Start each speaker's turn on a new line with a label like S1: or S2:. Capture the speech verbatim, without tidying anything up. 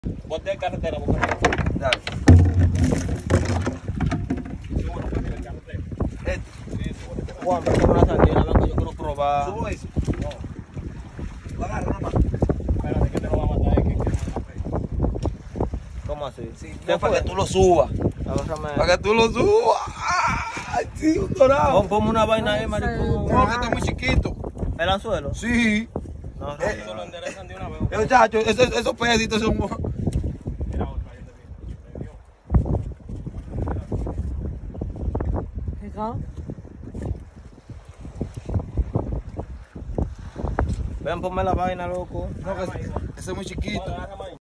S1: Ponte en carretera, porque
S2: Dale. Este.
S1: Juan, pero con una sardina, loco, yo quiero probar.
S2: Subo eso. No. Lo agarro nomás.
S1: Espérate que te lo va a matar, es que quiero matar. ¿Cómo así?
S2: Sí,
S1: ¿Qué
S2: no, para
S1: fue?
S2: que tú lo subas.
S1: Agárrame.
S2: Para que tú lo subas. ¡Ay, sí, un dorado!
S1: Pon, ponme una vaina ahí, maricón.
S2: No, que está muy chiquito.
S1: ¿El anzuelo?
S2: Sí.
S1: No,
S2: Eh,
S1: eso lo enderezan de una vez.
S2: Eh, muchachos, esos, esos pesitos son...
S1: Mira otra, yo te digo. Ven, ponme la vaina, loco.
S2: No, que ese es muy chiquito.
S1: Agárrame ahí.